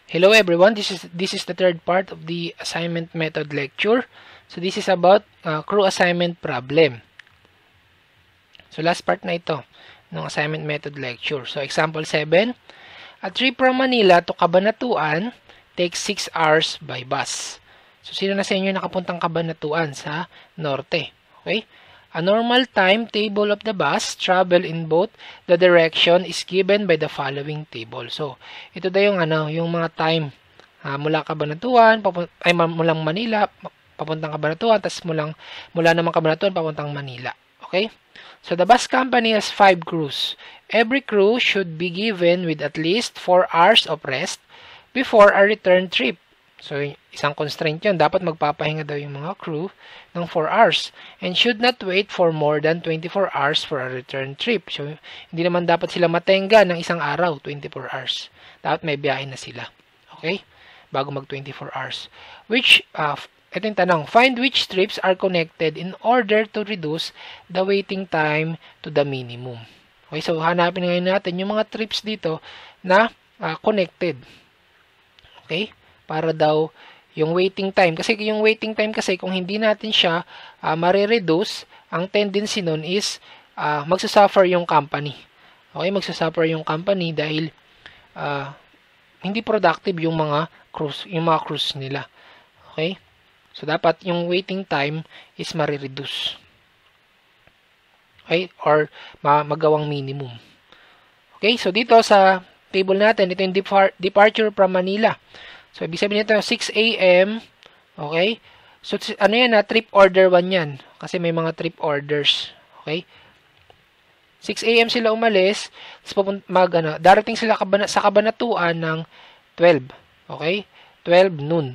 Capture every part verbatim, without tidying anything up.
Hello everyone, this is this is the third part of the assignment method lecture. So this is about uh, crew assignment problem. So last part na ito ng assignment method lecture. So example seven, a trip from Manila to Cabanatuan takes six hours by bus. So sino na sa inyo nakapuntang Cabanatuan sa norte? Okay? A normal timetable of the bus travel in both the direction is given by the following table. So, ito daw yung ano, yung mga time uh, mula Cabanatuan, ay mulang Manila, papuntang Cabanatuan, tapos mulang mula naman Cabanatuan papuntang Manila. Okay? So, the bus company has five crews. Every crew should be given with at least four hours of rest before a return trip. So, isang constraint yun. Dapat magpapahinga daw yung mga crew ng four hours and should not wait for more than twenty-four hours for a return trip. So, hindi naman dapat sila matenga ng isang araw, twenty-four hours. Dapat may biyahe na sila. Okay? Bago mag twenty-four hours. Which, uh, ito yung tanong, find which trips are connected in order to reduce the waiting time to the minimum. Okay, so hanapin ngayon natin yung mga trips dito na uh, connected. Okay? Para daw yung waiting time. Kasi yung waiting time kasi kung hindi natin siya uh, marireduce, ang tendency nun is uh, magsasuffer yung company. Okay, magsasuffer yung company dahil uh, hindi productive yung mga crews, yung mga crews nila. Okay? So dapat yung waiting time is marireduce. Okay? Or ma magawang minimum. Okay? So dito sa table natin, ito yung depar departure from Manila. So, ibig sabihin nito, six A M Okay? So, ano yan na? Trip order one yan. Kasi may mga trip orders. Okay? six A M sila umalis. Tapos, mag, ano, darating sila kabana, sa Cabanatuan ng twelve. Okay? twelve noon.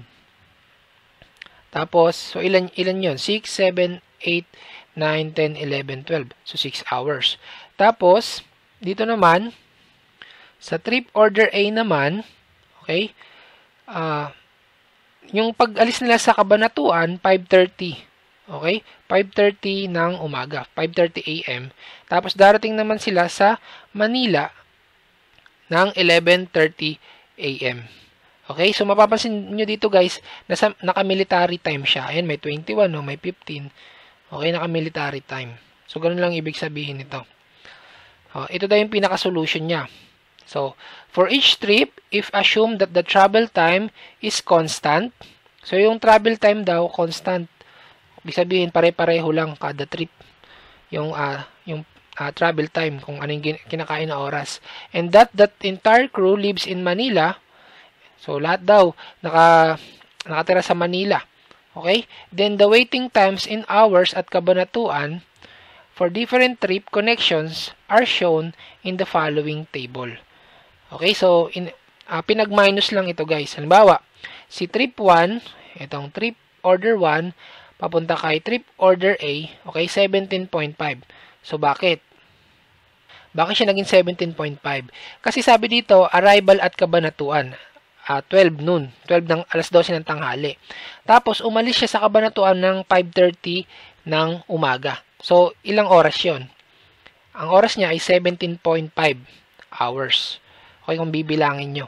Tapos, so, ilan, ilan yun? six, seven, eight, nine, ten, eleven, twelve. So, six hours. Tapos, dito naman, sa trip order A naman, okay? Uh, yung pag-alis nila sa Cabanatuan, five thirty. Okay? five thirty ng umaga. five thirty A M Tapos darating naman sila sa Manila ng eleven thirty A M Okay? So mapapansin nyo dito guys, nasa, naka-military time siya. Ayan, may twenty-one, no? May fifteen. Okay, naka-military time. So ganun lang ibig sabihin nito. Uh, ito daw yung pinaka-solution niya. So, for each trip, if assume that the travel time is constant, so yung travel time daw, constant. Ibig sabihin, pare-pareho lang kada trip. Yung, uh, yung uh, travel time, kung anong kinakain na oras. And that that entire crew lives in Manila, so lahat daw, naka, nakatira sa Manila. Okay? Then, the waiting times in hours at Cabanatuan for different trip connections are shown in the following table. Okay, so in, uh, pinag-minus lang ito guys. Halimbawa, si trip one, itong trip order one, papunta kay trip order A, okay, seventeen point five. So, bakit? Bakit siya naging seventeen point five? Kasi sabi dito, arrival at Cabanatuan, uh, twelve noon, twelve ng alas dose ng tanghali. Tapos, umalis siya sa Cabanatuan ng five thirty ng umaga. So, ilang oras yon? Ang oras niya ay seventeen point five hours. Okay, kung bibilangin nyo.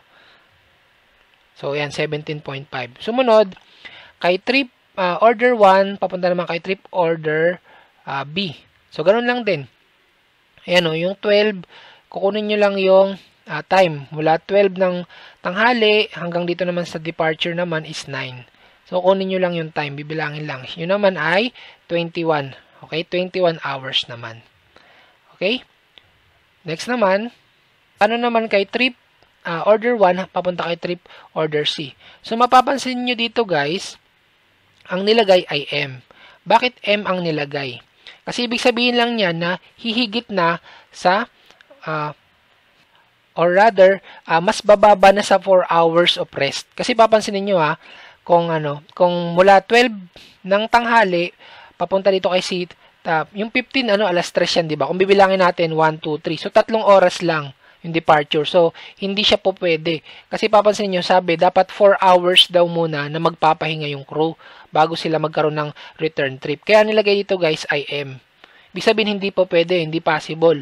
So, yan, seventeen point five. Sumunod, kay trip uh, order one, papunta naman kay trip order uh, B. So, ganun lang din. Ayan o, yung twelve, kukunin nyo lang yung uh, time. Mula twelve ng tanghali, hanggang dito naman sa departure naman is nine. So, kunin nyo lang yung time, bibilangin lang. Yun naman ay twenty-one. Okay, twenty-one hours naman. Okay? Next naman, ano naman kay trip uh, order one, papunta kay trip order C. So, mapapansin nyo dito guys, ang nilagay ay M. Bakit M ang nilagay? Kasi ibig sabihin lang niya na hihigit na sa, uh, or rather, uh, mas bababa na sa four hours of rest. Kasi papansin niyo ha, kung, ano, kung mula twelve ng tanghali, papunta dito kay C, uh, yung fifteen, ano, alas tres yan, diba? Kung bibilangin natin, one, two, three. So, tatlong oras lang yung departure. So, hindi siya po pwede. Kasi papansin nyo, sabi, dapat four hours daw muna na magpapahinga yung crew bago sila magkaroon ng return trip. Kaya nilagay dito guys ay M. Ibig sabihin, hindi po pwede, hindi possible.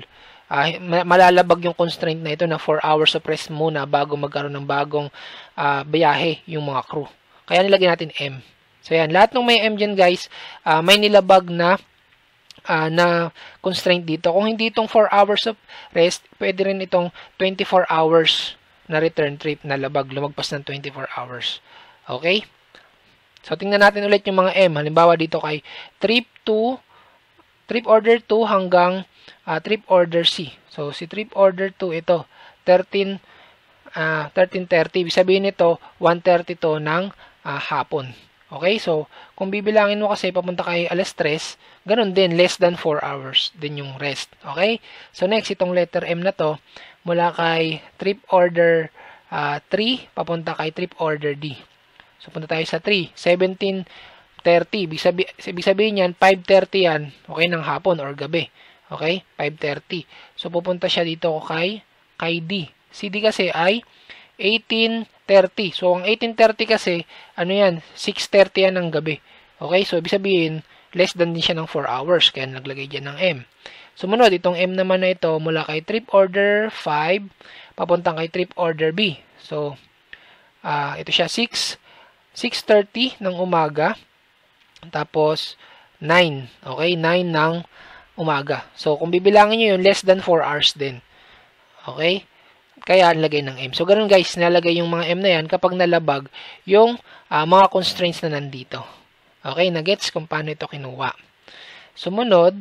uh, malalabag yung constraint na ito na four hours of rest muna bago magkaroon ng bagong uh, biyahe yung mga crew. Kaya nilagay natin M. So yan, lahat ng may M dyan guys, uh, may nilabag na uh, na constraint dito. Kung hindi itong four hours of rest, pwede rin itong twenty-four hours na return trip na labag, lumagpas ng twenty-four hours. Okay? So tingnan natin ulit yung mga M. Halimbawa dito kay trip two, trip order two hanggang uh, trip order C. So si trip order two ito, thirteen uh, thirteen thirty. Ibig sabihin nito, one thirty to ng uh, hapon. Okay? So kung bibilangin mo kasi papunta kay alas tres, ganun din, less than four hours din yung rest. Okay? So next, itong letter M na to, mula kay trip order uh, three, papunta kay trip order D. So punta tayo sa three, seventeen thirty. Ibig, sabi, ibig sabihin yan, five thirty yan, okay, ng hapon or gabi. Okay? five thirty. So pupunta siya dito kay, kay D. Si D kasi ay eighteen thirty. So ang eighteen thirty kasi, ano yan, six thirty yan ng gabi. Okay? So ibig sabihin, less than din siya ng four hours. Kaya naglagay dyan ng M. Sumunod, itong M naman na ito, mula kay trip order five, papuntang kay trip order B. So, uh, ito siya, six thirty ng umaga, tapos nine, okay, nine ng umaga. So, kung bibilangin nyo yun, less than four hours din. Okay? Kaya, nalagay ng M. So, ganun guys, nalagay yung mga M na yan kapag nalabag yung uh, mga constraints na nandito. Okay, nagets kung paano ito kinuha. Sumunod,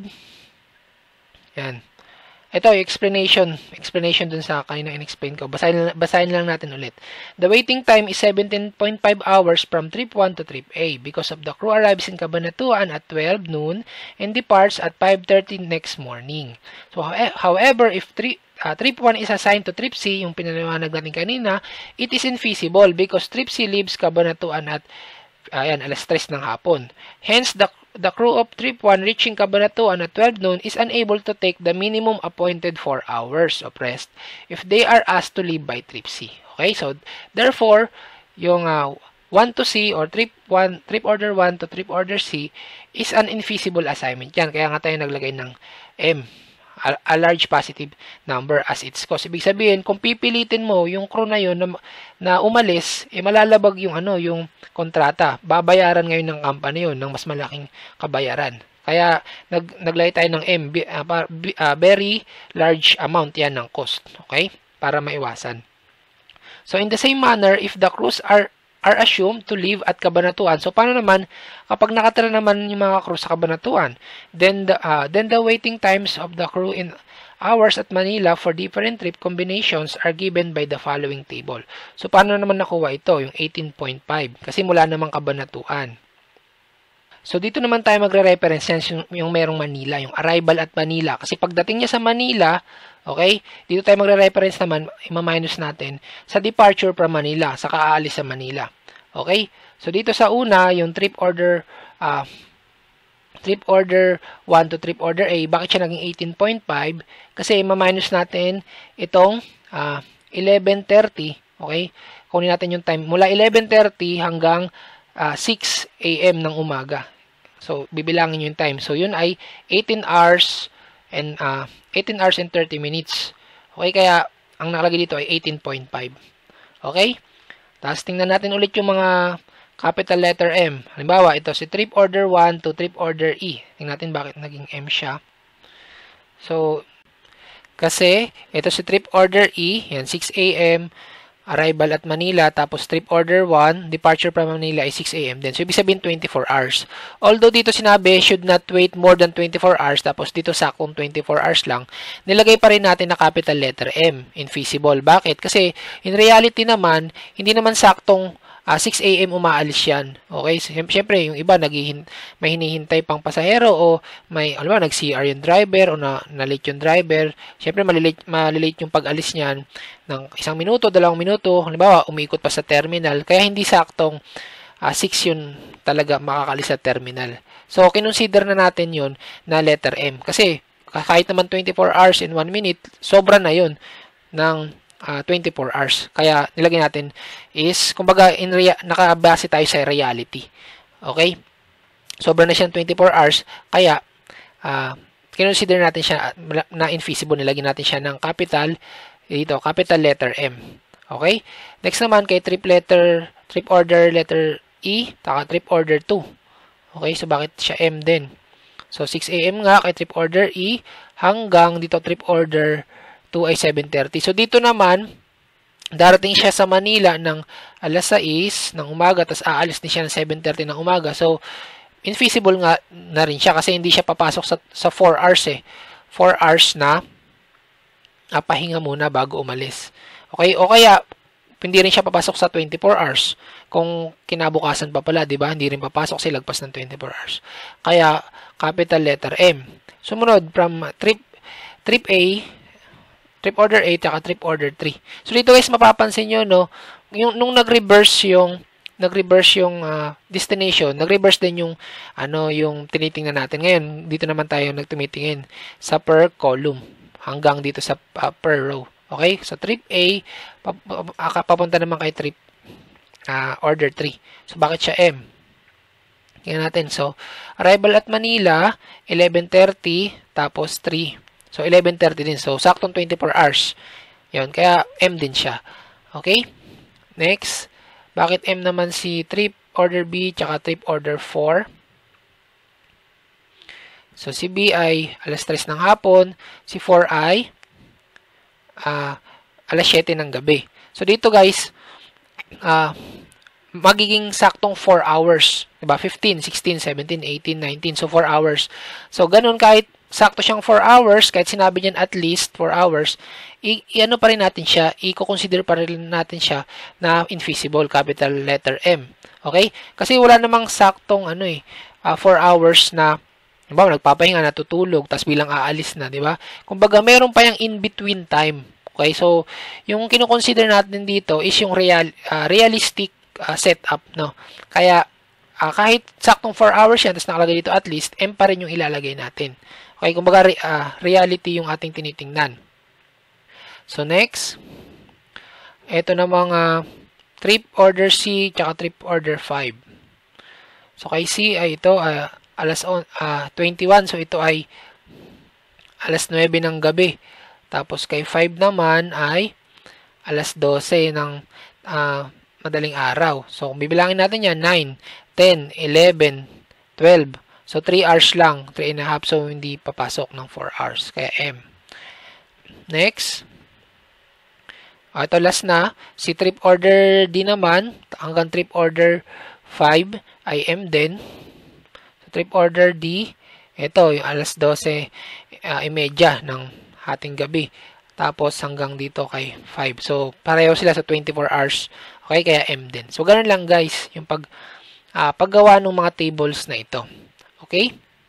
yan. Ito, yung explanation. Explanation dun sa kanina in-explain ko. Basahin, basahin lang natin ulit. The waiting time is seventeen point five hours from trip one to trip A because of the crew arrives in Cabanatuan at twelve noon and departs at five thirty next morning. So, however, if tri uh, trip one is assigned to trip C, yung pinaliwanag natin kanina, it is infeasible because trip C leaves Cabanatuan at ayan, alas tres ng hapon. Hence, the The crew of trip one reaching Cabanatuan at twelve noon is unable to take the minimum appointed four hours of rest if they are asked to leave by trip C. Okay, so therefore, yung uh, one to C or trip one, trip order one to trip order C is an infeasible assignment. Yan, kaya nga tayo naglagay ng M, a, a large positive number as its cause. Ibig sabihin, kung pipilitin mo yung crew na yun na, na umalis, eh malalabag yung ano, yung kontrata. Babayaran ngayon ng company yun ng mas malaking kabayaran. Kaya nag naglay tayo ng M, uh, uh, very large amount yan ng cost, okay? Para maiwasan. So in the same manner, if the crews are are assumed to leave at Cabanatuan. So paano naman kapag nakatira naman yung mga crew sa Cabanatuan? Then the uh, then the waiting times of the crew in hours at Manila for different trip combinations are given by the following table. So paano naman nakuha ito, yung eighteen point five? Kasi mula namang Cabanatuan. So dito naman tayo magre-reference yan yung, yung merong Manila, yung arrival at Manila. Kasi pagdating niya sa Manila, okay, dito tayo magre-reference naman, ima-minus natin, sa departure from Manila, sa kaalis sa Manila. Okay? So dito sa una, yung trip order, uh, trip order one to trip order A, bakit siya naging eighteen point five? Kasi ima-minus natin itong uh, eleven thirty, okay? Kunin natin yung time, mula eleven thirty hanggang uh, six A M ng umaga. So, bibilangin yung time. So, yun ay eighteen hours and uh, eighteen hours and thirty minutes. Okay, kaya ang nakalagay dito ay eighteen point five. Okay? Tapos tingnan natin ulit yung mga capital letter M. Halimbawa, ito si trip order one to trip order E. Tingnan natin bakit naging M siya. So, kasi ito si trip order E, yan six A M arrival at Manila, tapos trip order one, departure from Manila ay six A M din. So, ibig sabihin twenty-four hours. Although dito sinabi, should not wait more than twenty-four hours, tapos dito saktong twenty-four hours lang, nilagay pa rin natin na capital letter M, infeasible. Bakit? Kasi, in reality naman, hindi naman saktong uh, six A M umaalis yan. Okay? Siyempre, yung iba, naghihin, may hinihintay pang pasahero o may, alam mo, nag-C R yung driver o na, na-late yung driver. Siyempre, malilate, malilate yung pag-alis niyan ng isang minuto, dalawang minuto. Halimbawa, umikot pa sa terminal. Kaya hindi saktong uh, six yun talaga makakalis sa terminal. So, kinonsider na natin yun na letter M. Kasi, kahit naman twenty-four hours in one minute, sobra na yun ng uh, twenty-four hours. Kaya, nilagay natin is, kumbaga, in rea nakabase tayo sa reality. Okay? Sobra na siyang twenty-four hours. Kaya, uh, kinonsider natin siya na infeasible, nilagyan natin siya ng capital, dito, capital letter M. Okay? Next naman, kay trip letter, trip order letter E, taka trip order two. Okay? So, bakit siya M din? So, six A M nga kay trip order E, hanggang dito trip order two ay seven thirty. So, dito naman, darating siya sa Manila ng alas sais ng umaga, tapos aalis din siya ng seven thirty ng umaga. So, infeasible nga na rin siya kasi hindi siya papasok sa, sa four hours eh. four hours na uh, pahinga muna bago umalis. Okay? O kaya, hindi rin siya papasok sa twenty-four hours. Kung kinabukasan pa pala, di ba? Hindi rin papasok si lagpas ng twenty-four hours. Kaya, capital letter M. Sumunod, from trip, trip A, trip order A, taka trip order three. So, dito guys, mapapansin nyo, no, yung, nung nag-reverse yung, nag-reverse yung uh, destination, nag-reverse din yung, ano, yung tinitingnan natin. Ngayon, dito naman tayo nagtumitingin sa per column, hanggang dito sa uh, per row. Okay? So, trip A, pap papunta naman kay trip uh, order three. So, bakit siya M? Tingnan natin. So, arrival at Manila, eleven thirty, tapos three. So, eleven thirty din. So, saktong twenty-four hours. Yun. Kaya, M din siya. Okay? Next. Bakit M naman si trip order B, tsaka trip order four? So, si B ay alas tres ng hapon. Si four ay uh, alas siyete ng gabi. So, dito guys, ah, uh, magiging saktong four hours. Diba? fifteen, sixteen, seventeen, eighteen, nineteen. So, four hours. So, ganun kahit sakto siyang four hours, kahit sinabi niyan at least four hours, i-ano pa rin natin siya, i-consider pa rin natin siya na infeasible, capital letter M. Okay? Kasi wala namang saktong ano eh, uh, four hours na, diba, nagpapahinga, natutulog, tas bilang aalis na, diba? Kumbaga, meron pa yung in-between time. Okay? So, yung kino-consider natin dito is yung real, uh, realistic Uh, setup, no? Kaya, uh, kahit saktong four hours yan, tapos nakalagay dito at least, M pa rin yung ilalagay natin. Okay, kumbaga, re, uh, reality yung ating tinitingnan. So, next, ito na mga trip order C, tsaka trip order five. So, kay C ay ito, uh, alas uh, twenty-one, so ito ay alas nuwebe ng gabi. Tapos, kay five naman ay alas dose ng uh, madaling araw. So, kung bibilangin natin yan, nine, ten, eleven, twelve. So, three hours lang. three and a half. So, hindi papasok ng four hours. Kaya M. Next. O, ito last na. Si trip order D naman, hanggang trip order five ay M din. So, trip order D, ito, yung alas dose, uh, imedya ng hating gabi. Tapos, hanggang dito kay five. So, pareho sila sa twenty-four hours. Okay, kaya M din. So, ganun lang guys, yung pag, uh, paggawa ng mga tables na ito. Okay?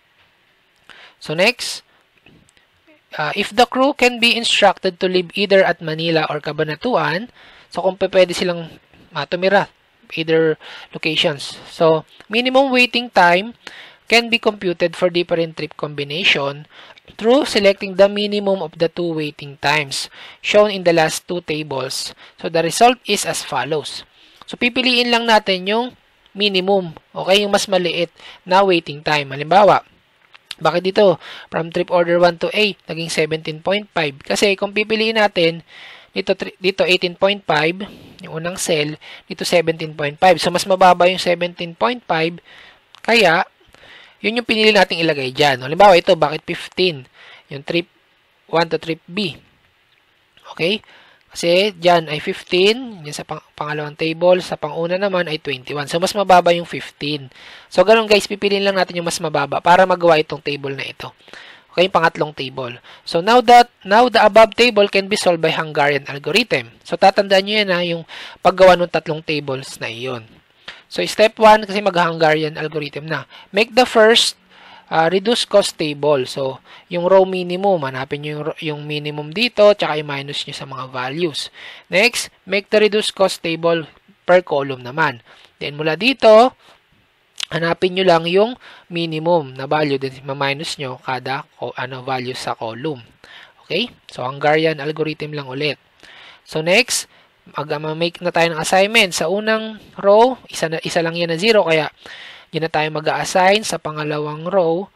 So, next, uh, if the crew can be instructed to live either at Manila or Cabanatuan, so kung pwede silang uh, tumira, either locations. So, minimum waiting time can be computed for different trip combination through selecting the minimum of the two waiting times shown in the last two tables. So, the result is as follows. So, pipiliin lang natin yung minimum, okay? Yung mas maliit na waiting time. Halimbawa, bakit dito? From trip order one to A, naging seventeen point five. Kasi kung pipiliin natin, dito, dito eighteen point five, yung unang cell, dito seventeen point five. So, mas mababa yung seventeen point five, kaya, yun yung pinili nating ilagay dyan. Halimbawa, ito, bakit fifteen? Yung trip one to trip B. Okay? Kasi, dyan ay fifteen. Yan sa pang pangalawang table. Sa panguna naman ay twenty-one. So, mas mababa yung fifteen. So, ganun guys, pipiliin lang natin yung mas mababa para magawa itong table na ito. Okay? Yung pangatlong table. So, now that, now the above table can be solved by Hungarian algorithm. So, tatandaan nyo yan ha, yung paggawa ng tatlong tables na iyon. So, step one, kasi mag-Hungarian algorithm na. Make the first uh, reduce cost table. So, yung row minimum, hanapin nyo yung, yung minimum dito, tsaka i-minus nyo sa mga values. Next, make the reduce cost table per column naman. Then, mula dito, hanapin nyo lang yung minimum na value. Then, ma-minus nyo kada ano, value sa column. Okay? So, Hungarian algorithm lang ulit. So, next, mag-make na tayo ng assignment. Sa unang row, isa, na, isa lang yan na zero, kaya yun na tayo mag-assign. Sa pangalawang row,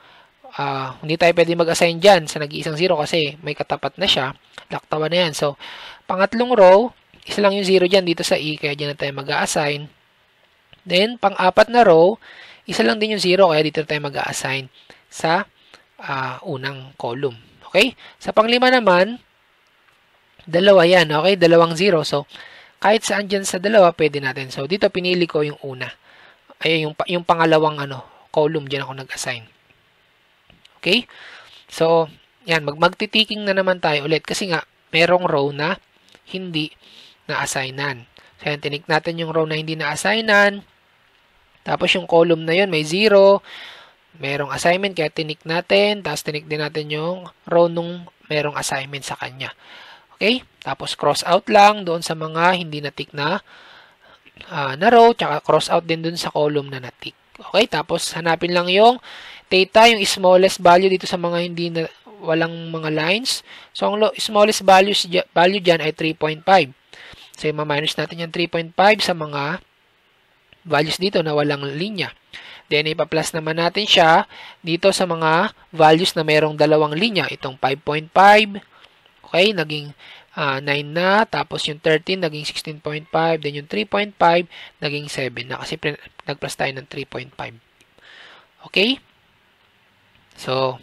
uh, hindi tayo pwede mag-assign dyan sa nag-iisang zero kasi may katapat na siya. Laktawan na yan. So, pangatlong row, isa lang yung zero dyan dito sa E, kaya dyan na tayo mag-assign. Then, pang-apat na row, isa lang din yung zero, kaya dito na tayo mag-assign sa uh, unang column. Okay? Sa panglima naman, dalawa yan. Okay? Dalawang zero. So, kahit saan dyan sa dalawa, pwede natin. So, dito pinili ko yung una. Ay, yung, yung pangalawang ano, column, dyan ako nag-assign. Okay? So, yan. Mag magtitiking na naman tayo ulit. Kasi nga, merong row na hindi na-assignan. So, yan. Tinik natin yung row na hindi na-assignan. Tapos, yung column na yun, may zero. Merong assignment, kaya tinik natin. Tapos, tinik din natin yung row nung merong assignment sa kanya. Okay? Tapos, cross out lang doon sa mga hindi na-tick na, uh, na row. Tsaka, cross out din doon sa column na na-tick. Okay? Tapos, hanapin lang yung theta, yung smallest value dito sa mga hindi na, walang mga lines. So, ang smallest values, value dyan ay three point five. So, ma-minus natin yung three point five sa mga values dito na walang linya. Then, ipa-plus naman natin siya dito sa mga values na mayroong dalawang linya. Itong five point five. Okay, naging uh, nine na. Tapos yung thirteen, naging sixteen point five. Then yung three point five, naging seven na. Kasi nag-plus tayo ng three point five. Okay? So,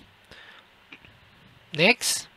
next.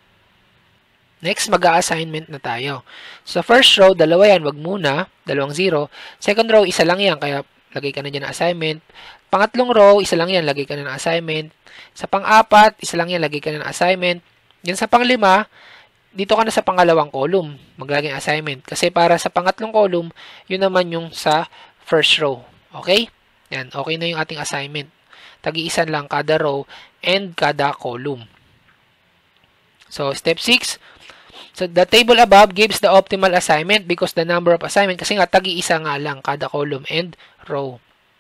Next, mag-a-assignment na tayo. So, first row, dalawa yan. Wag muna. Dalawang zero. Second row, isa lang yan. Kaya, lagay ka na dyan ng assignment. Pangatlong row, isa lang yan. Lagay ka na ng assignment. Sa pang-apat, isa lang yan. Lagay ka na ng assignment. Yan sa panglima, dito ka na sa pangalawang column. Maglagay ng assignment. Kasi para sa pangatlong column, yun naman yung sa first row. Okay? Yan. Okay na yung ating assignment. Tagi-isan lang kada row and kada column. So, step six. So, the table above gives the optimal assignment because the number of assignment, kasi nga, tagi-isa nga lang kada column and row.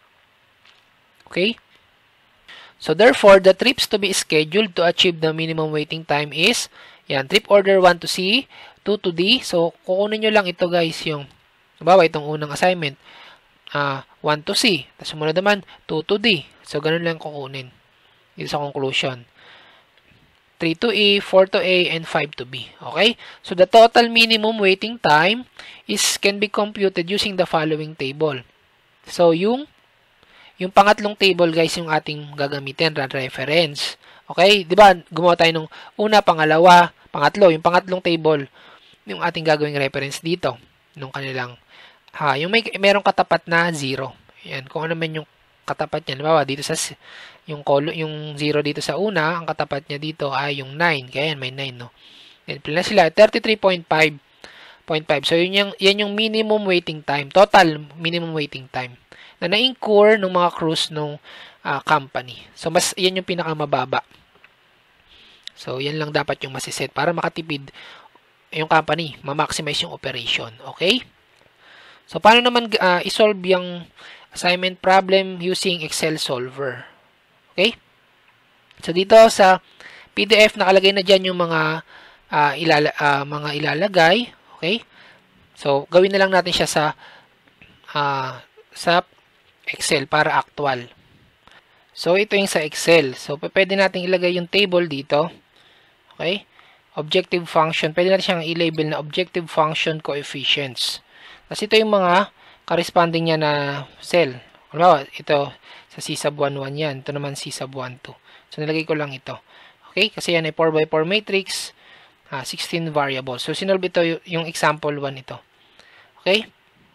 Okay? So, therefore, the trips to be scheduled to achieve the minimum waiting time is, yan, trip order one to C, two to D. So, kukunin nyo lang ito, guys, yung, bawa, itong unang assignment, uh, one to C. Tapos, sumunod naman, two to D. So, ganun lang kukunin. Dito sa conclusion. three to E, four to A, and five to B. Okay? So, the total minimum waiting time is can be computed using the following table. So, yung Yung pangatlong table, guys, yung ating gagamitin, run reference. Okay? Di ba? Gumawa tayo nung una, pangalawa, pangatlo. Yung pangatlong table, yung ating gagawing reference dito. Nung kanilang, ha, yung may, merong katapat na zero. Yan. Kung ano man yung katapat niya. Diba? Dito sa, yung, yung zero dito sa una, ang katapat niya dito ay yung nine. Kaya yan, may nine, no? Then, pila sila, thirty-three point five. So, yun yung, yan yung minimum waiting time. Total minimum waiting time na na-incur ng mga crews ng uh, company. So, mas, yan yung pinakamababa. So, yan lang dapat yung masiset para makatipid yung company, ma-maximize yung operation. Okay? So, paano naman uh, isolve yung assignment problem using Excel solver? Okay? So, dito sa P D F, nakalagay na dyan yung mga, uh, ilala, uh, mga ilalagay. Okay? So, gawin na lang natin siya sa uh, sa Excel para actual. So, ito yung sa Excel. So, pwede natin ilagay yung table dito. Okay? Objective function. Pwede natin siyang i-label na objective function coefficients. Kasi ito yung mga corresponding niya na cell. Halimbawa, ito sa C sub one one yan. Ito naman C sub one two. So, nilagay ko lang ito. Okay? Kasi yan ay four by four matrix. Uh, sixteen variables. So, sinolve ito yung example one ito. Okay?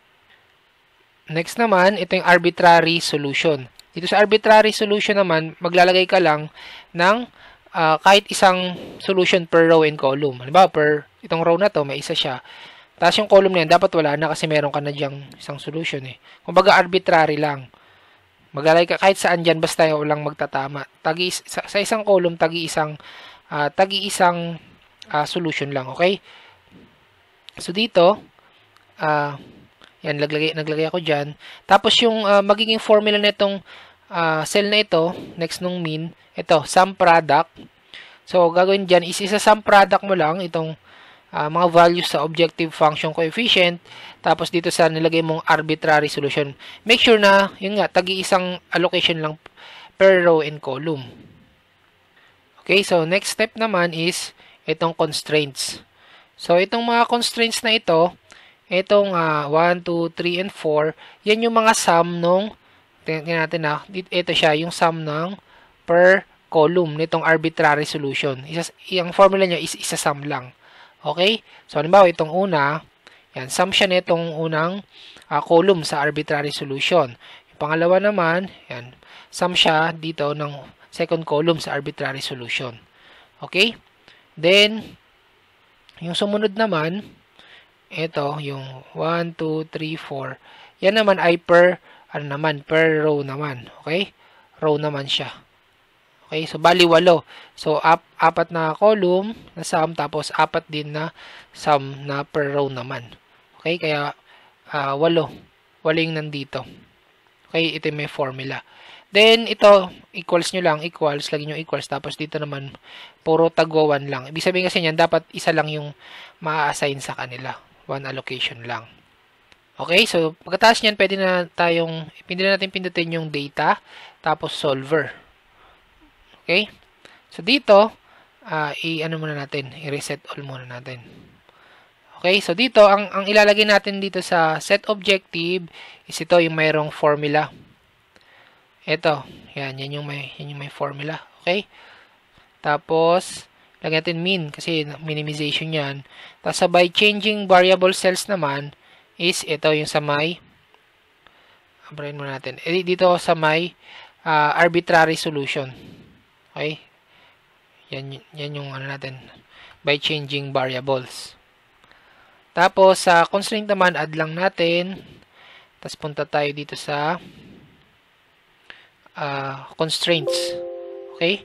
Next naman, ito yung arbitrary solution. Dito sa arbitrary solution naman, maglalagay ka lang ng uh, kahit isang solution per row and column. Halimbawa, per itong row na to, may isa siya. Tapos yung column na yan, dapat wala na kasi meron ka na dyang isang solution eh. Kumbaga, arbitrary lang. Maglalagay ka kahit saan dyan, basta walang magtatama. Tagi, sa, sa isang column, tagi isang, uh, tagi isang uh, solution lang. Okay? So, dito, ah, uh, yan, naglagay, naglagay ako dyan. Tapos yung uh, magiging formula na itong uh, cell na ito, next nung mean, ito, sum product. So, gagawin dyan is isa sum product mo lang itong uh, mga values sa objective function coefficient. Tapos dito sa nilagay mong arbitrary solution. Make sure na, yun nga, tagi isang allocation lang per row and column. Okay, so next step naman is itong constraints. So, itong mga constraints na ito, itong uh, one, two, three, and four, yan yung mga sum nung, tingnan natin na, ito siya, yung sum ng per column nitong arbitrary solution. Isa, yung formula niya is isa-sum lang. Okay? So, halimbawa, itong una, yan, sum siya nitong unang uh, column sa arbitrary solution. Yung pangalawa naman, yan, sum siya dito ng second column sa arbitrary solution. Okay? Then, yung sumunod naman, ito, yung one, two, three, four. Yan naman ay per, ano naman, per row naman. Okay? Row naman siya. Okay? So, bali walo. So, ap, apat na column na sum, tapos apat din na sum na per row naman. Okay? Kaya, uh, walo. Walo yung nandito. Okay? Ito yung may formula. Then, ito, equals nyo lang, equals, lagi nyo equals, tapos dito naman, puro tagwa one lang. Ibig sabihin kasi niyan, dapat isa lang yung ma-assign sa kanila. One allocation lang. Okay, so, pagkatapos niyan, pwede na tayong, pwede na natin pindutin yung data, tapos solver. Okay? So, dito, uh, i-ano muna natin, i-reset all muna natin. Okay, so dito, ang, ang ilalagay natin dito sa set objective, is ito yung mayroong formula. Ito, yan, yan yung may, yan yung may formula. Okay? Tapos, lagyan natin min, kasi minimization yan. Tapos, sa by changing variable cells naman, is ito yung sa may, abrahin mo natin, eh, dito sa may uh, arbitrary solution. Okay? Yan, yan yung ano natin, by changing variables. Tapos, sa constraint naman, add lang natin. Tapos, punta tayo dito sa Uh, constraints. Okay?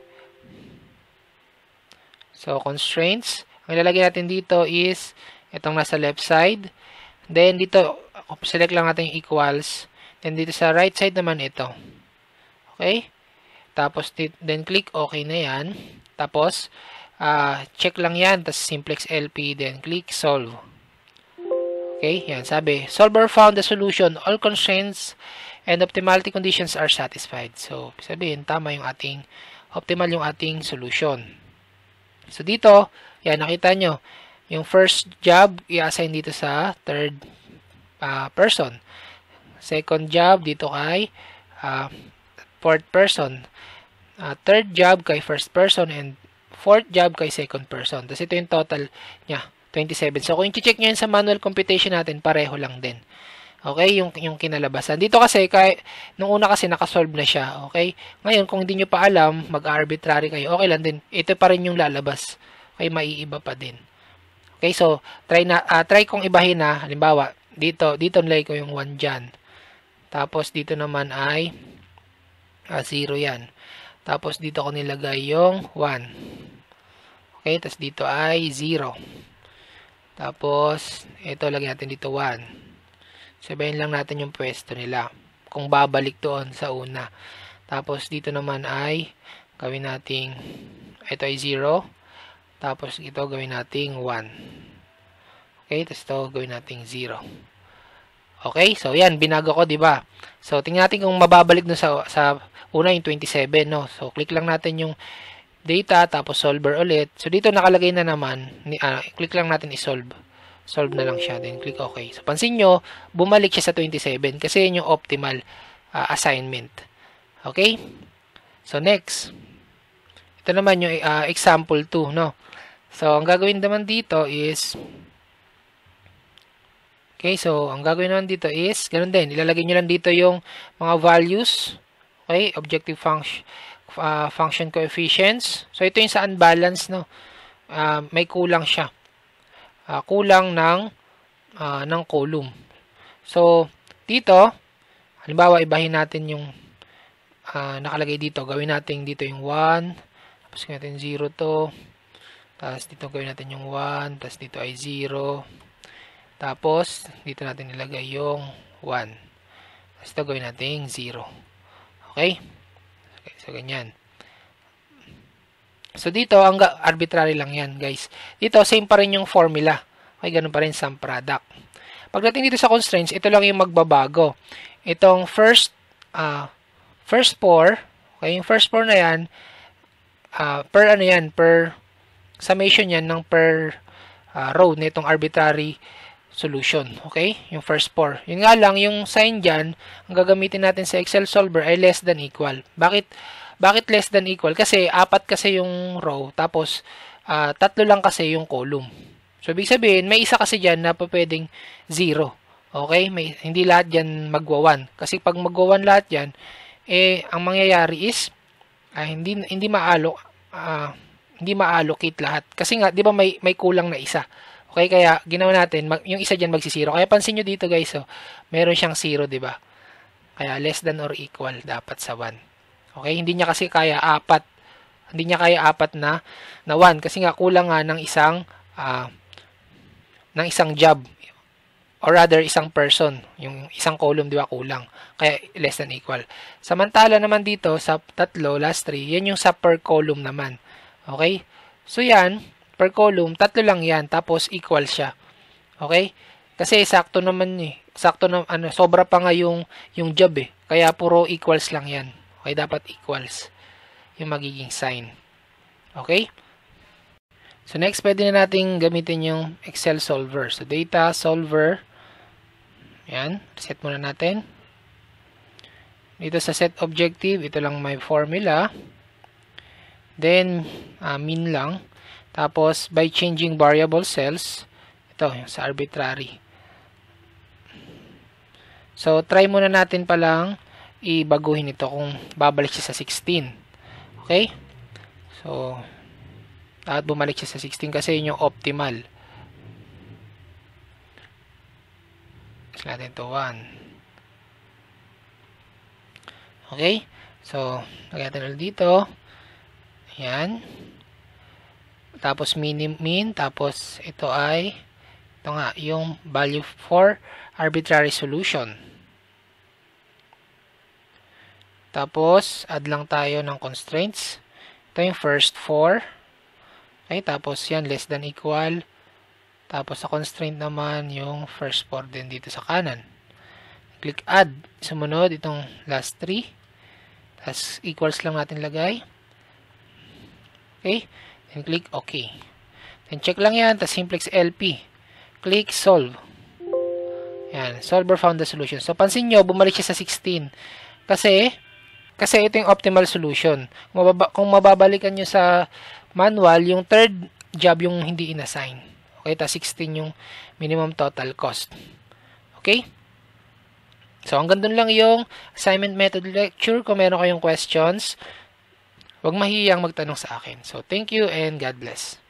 So, constraints. Ang ilalagay natin dito is itong nasa left side. Then, dito, select lang natin yung equals. Then, dito sa right side naman ito. Okay? Tapos, then click OK na yan. Tapos, uh, check lang yan. Tapos, simplex L P. Then, click solve. Okay? Yan, sabi, solver found the solution. All constraints and optimality conditions are satisfied. So, sabihin, tama yung ating, optimal yung ating solution. So, dito, yan, nakita nyo, yung first job, i-assign dito sa third uh, person. Second job, dito kay uh, fourth person. Uh, third job kay first person, and fourth job kay second person. Tapos, ito yung total niya, twenty-seven. So, kung i-check nyo yan sa manual computation natin, pareho lang din. Okay, yung, yung kinalabasan. Dito kasi, kay, nung una kasi nakasolve na siya. Okay, ngayon kung hindi nyo pa alam, mag-arbitrary kayo, okay lang din. Ito pa rin yung lalabas. Okay, maiiba pa din. Okay, so, try na, uh, try kong ibahin na, halimbawa, dito, dito nilagay ko yung one dyan. Tapos, dito naman ay uh, zero yan. Tapos, dito ko nilagay yung one. Okay, tapos dito ay zero. Tapos, ito, lagyan natin dito one. Sabihin lang natin yung pwesto nila. Kung babalik doon sa una. Tapos, dito naman ay gawin nating, ito ay zero. Tapos, ito gawin nating one. Okay, tapos ito gawin nating zero. Okay, so yan, binago ko, di ba? So, tingnan natin kung mababalik doon sa, sa una yung twenty-seven, no? So, click lang natin yung data, tapos solver ulit. So, dito nakalagay na naman, uh, click lang natin i-solve. Solve na lang siya, then click OK. So, pansin nyo, bumalik siya sa twenty-seven kasi yun yung optimal uh, assignment. Okay? So, next. Ito naman yung uh, example two, no? So, ang gagawin naman dito is, okay, so, ang gagawin naman dito is, ganun din, ilalagay nyo lang dito yung mga values, okay, objective function, uh, function coefficients. So, ito yung sa unbalance, no? Uh, may kulang siya. Uh, kulang ng uh, ng column. So, dito, halimbawa, ibahin natin yung uh, nakalagay dito. Gawin natin dito yung one. Tapos, gawin natin zero to. Tapos, dito gawin natin yung one. Tapos, dito ay zero. Tapos, dito natin nilagay yung one. Tapos, ito gawin natin zero. Okay? Okay, so, ganyan. So, dito, ang arbitrary lang yan, guys. Dito, same pa rin yung formula. Okay, ganun pa rin sum product. Pagdating dito sa constraints, ito lang yung magbabago. Itong first, uh, first four, okay, yung first four na yan, uh, per ano yan, per summation yan ng per uh, row nitong arbitrary solution. Okay? Yung first four. Yun nga lang, yung sign dyan, ang gagamitin natin sa Excel solver ay less than equal. Bakit? Bakit less than equal? Kasi apat kasi yung row, tapos uh, tatlo lang kasi yung column. So, ibig sabihin, may isa kasi dyan na pwedeng zero. Okay? May, hindi lahat dyan magwa one. Kasi pag magwa one lahat dyan, eh, ang mangyayari is, uh, hindi, hindi maalo, uh, hindi ma-allocate lahat. Kasi nga, di ba may, may kulang na isa. Okay? Kaya, ginawa natin, mag, yung isa dyan magsisiro. Kaya pansin nyo dito guys, oh, meron siyang zero, di ba? Kaya, less than or equal, dapat sa one. Okay? Hindi niya kasi kaya apat. Hindi niya kaya apat na, na one. Kasi nga, kulang nga ng isang, ah, uh, ng isang job or rather isang person, yung isang column di ba kulang, kaya less than equal. Samantala naman dito sa tatlo, last three, yan yung sa per column naman. Okay, so yan per column, tatlo lang yan, tapos equal siya. Okay, kasi sakto naman eh, sakto na ano, sobra pa nga yung yung job eh, kaya puro equals lang yan. Okay, dapat equals yung magiging sign. Okay. So, next, pwede na natin gamitin yung Excel solver. So, data, solver. Ayan. Reset muna natin. Dito sa set objective, ito lang may formula. Then, uh, min lang. Tapos, by changing variable cells, ito, yung sa arbitrary. So, try muna natin palang ibaguhin ito kung babalik siya sa sixteen. Okay? So, at bumalik siya sa sixteen kasi yun yung optimal. Gusto natin ito one. Okay? So, lagyan natin ulit dito. Ayan. Tapos min, min. Tapos ito ay ito nga, yung value for arbitrary solution. Tapos, add lang tayo ng constraints. Ito yung first four. Okay, tapos yan, less than equal. Tapos sa constraint naman, yung first four din dito sa kanan. Click add. Sumunod, itong last three. Tapos equals lang natin lagay. Okay, then click OK. Then check lang yan, tapos simplex L P. Click solve. Yan, solver found the solution. So pansin nyo, bumalik siya sa sixteen. Kasi, kasi ito yung optimal solution. Kung, mababa, kung mababalikan nyo sa manual, yung third job yung hindi inassign. Okay, ta sixteen yung minimum total cost. Okay? So, hanggang dun lang yung assignment method lecture. Kung meron kayong questions, huwag mahiyang magtanong sa akin. So, thank you and God bless.